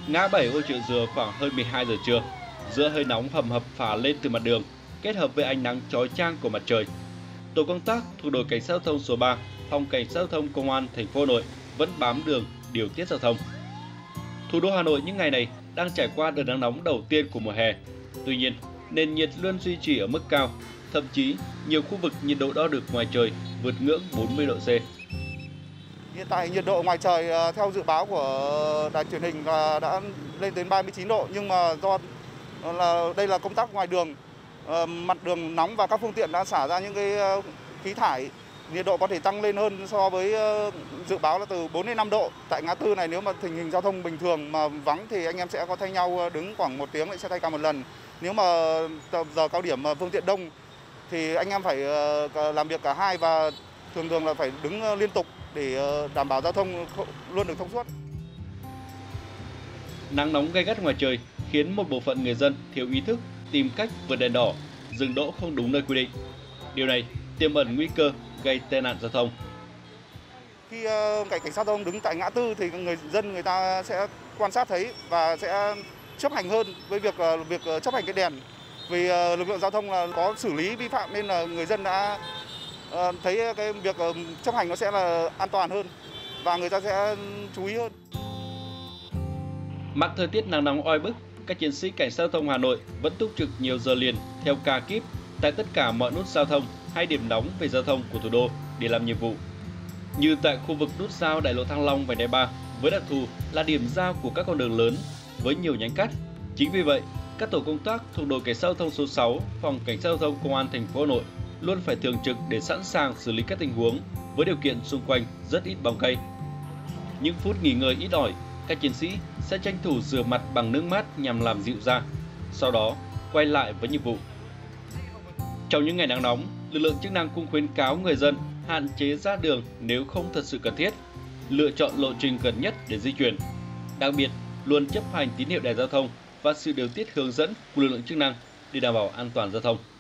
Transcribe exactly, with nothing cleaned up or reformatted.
Ngã bảy Ô Chợ Dừa khoảng hơn mười hai giờ trưa, giữa hơi nóng hầm hập phả lên từ mặt đường, kết hợp với ánh nắng chói chang của mặt trời. Tổ công tác thuộc đội cảnh sát giao thông số ba, phòng cảnh sát giao thông công an thành phố Hà Nội vẫn bám đường điều tiết giao thông. Thủ đô Hà Nội những ngày này đang trải qua đợt nắng nóng đầu tiên của mùa hè. Tuy nhiên, nền nhiệt luôn duy trì ở mức cao, thậm chí nhiều khu vực nhiệt độ đo được ngoài trời vượt ngưỡng bốn mươi độ C. Hiện tại nhiệt độ ngoài trời theo dự báo của đài truyền hình là đã lên đến ba mươi chín độ, nhưng mà do là đây là công tác ngoài đường, mặt đường nóng và các phương tiện đã xả ra những cái khí thải, nhiệt độ có thể tăng lên hơn so với dự báo là từ bốn đến năm độ. Tại ngã tư này nếu mà tình hình giao thông bình thường mà vắng thì anh em sẽ có thay nhau đứng khoảng một tiếng lại sẽ thay ca một lần. Nếu mà giờ cao điểm mà phương tiện đông thì anh em phải làm việc cả hai và thường thường là phải đứng liên tục để đảm bảo giao thông luôn được thông suốt. Nắng nóng gay gắt ngoài trời khiến một bộ phận người dân thiếu ý thức tìm cách vượt đèn đỏ, dừng đỗ không đúng nơi quy định. Điều này tiềm ẩn nguy cơ gây tai nạn giao thông. Khi cảnh cảnh sát giao thông đứng tại ngã tư thì người dân người ta sẽ quan sát thấy và sẽ chấp hành hơn với việc việc chấp hành cái đèn. Vì lực lượng giao thông là có xử lý vi phạm nên là người dân đã thấy cái việc chấp hành nó sẽ là an toàn hơn và người ta sẽ chú ý hơn. Mặt thời tiết nắng nóng oi bức, các chiến sĩ cảnh sát giao thông Hà Nội vẫn túc trực nhiều giờ liền theo ca kíp tại tất cả mọi nút giao thông hay điểm nóng về giao thông của thủ đô để làm nhiệm vụ. Như tại khu vực nút giao đại lộ Thăng Long vành đai ba với đặc thù là điểm giao của các con đường lớn với nhiều nhánh cắt. Chính vì vậy, các tổ công tác thuộc đội cảnh sát giao thông số sáu, phòng cảnh sát giao thông công an thành phố Hà Nội luôn phải thường trực để sẵn sàng xử lý các tình huống với điều kiện xung quanh rất ít bóng cây. Những phút nghỉ ngơi ít ỏi, các chiến sĩ sẽ tranh thủ rửa mặt bằng nước mát nhằm làm dịu da, sau đó quay lại với nhiệm vụ. Trong những ngày nắng nóng, lực lượng chức năng cũng khuyến cáo người dân hạn chế ra đường nếu không thật sự cần thiết, lựa chọn lộ trình gần nhất để di chuyển. Đặc biệt, luôn chấp hành tín hiệu đèn giao thông và sự điều tiết hướng dẫn của lực lượng chức năng để đảm bảo an toàn giao thông.